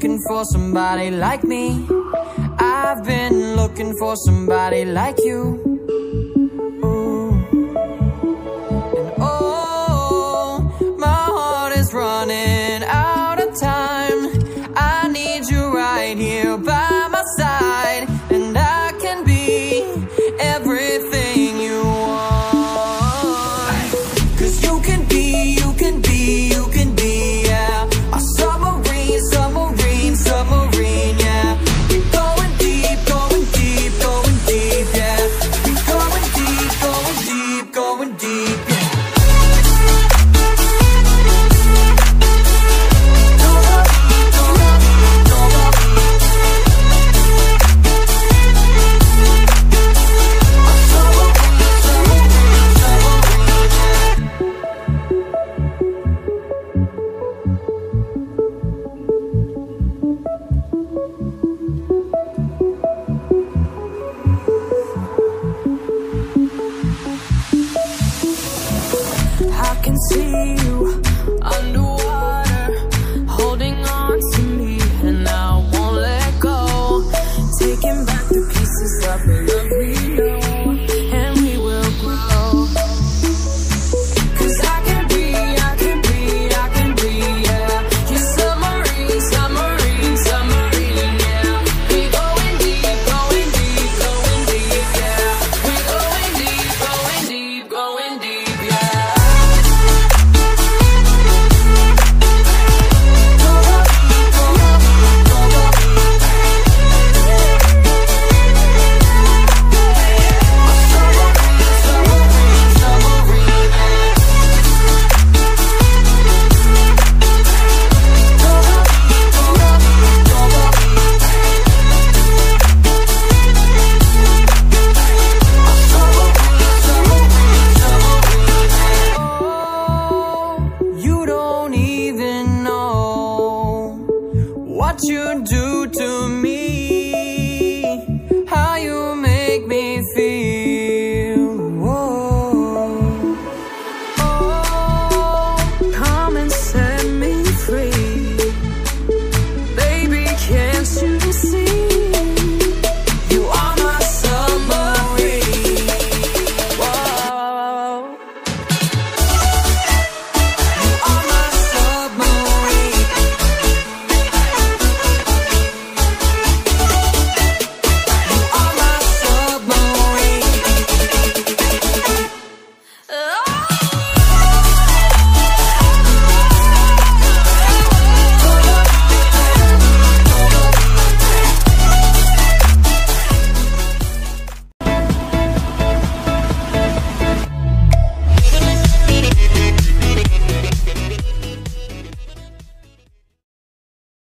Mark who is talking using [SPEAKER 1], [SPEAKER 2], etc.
[SPEAKER 1] looking for somebody like me. I've been looking for somebody like you. Ooh. And oh, my heart is running out of time. I need you right here by my side, and I can be everything you want. 'Cause you can be, yeah, a submarine, submarine, submarine, yeah. We're going deep, going deep, going deep, yeah. We're going deep, going deep, going deep, yeah. I can see you underwater, holding on to me, and I won't let go. Taking back the pieces of the love we know, and we will grow. 'Cause I can be, yeah. You're submarine, submarine, submarine, yeah. We going deep, going deep, going deep, yeah. We going deep, going deep, going deep, yeah. You don't even know what you do